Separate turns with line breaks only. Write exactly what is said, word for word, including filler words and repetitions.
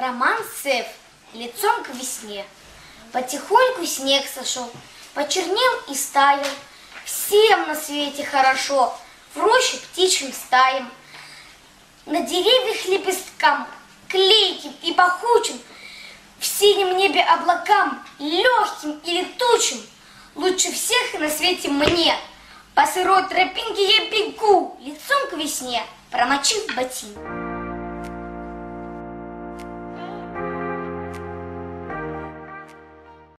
Роман Сеф лицом к весне. Потихоньку снег сошел, почернел и стаял. Всем на свете хорошо, в роще птичьим стаям. На деревьях лепесткам, клейким и пахучим, в синем небе облакам, легким и летучим. Лучше всех на свете мне. По сырой тропинке я бегу, лицом к весне, промочив ботинок.